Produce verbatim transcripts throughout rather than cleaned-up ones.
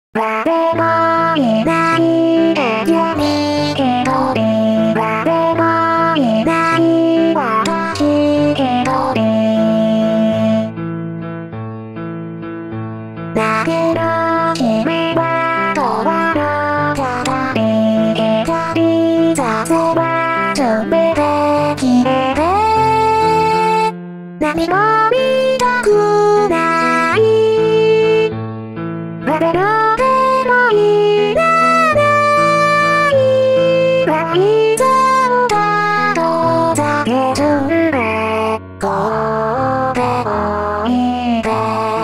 誰もいない部屋に一人誰もいない私一人だけど君は永遠のただに光させば全て消えて何も見たくない誰のでもいらない愛情だと叫んでこうでもいいで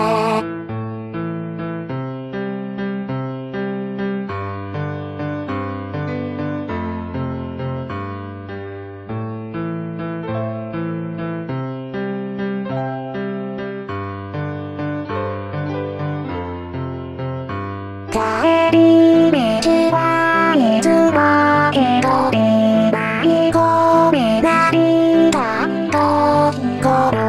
帰り道はいつも一人迷い込み涙と日頃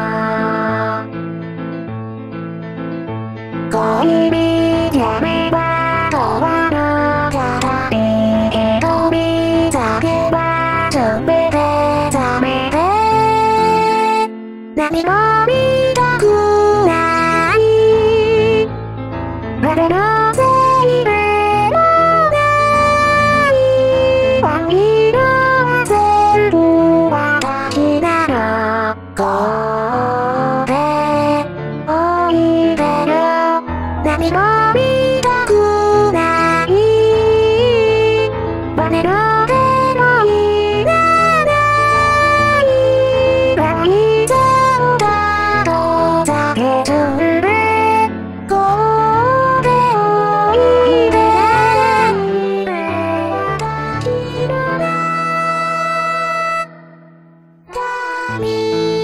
恋人やめば永遠のただに瞳叫ば全て覚めて何も見たくない誰のせいでもない愛のは全部私なのこうでおいでよ何も見たくない誰のでもいらない愛情だと叫んでこうでおいで私の中髪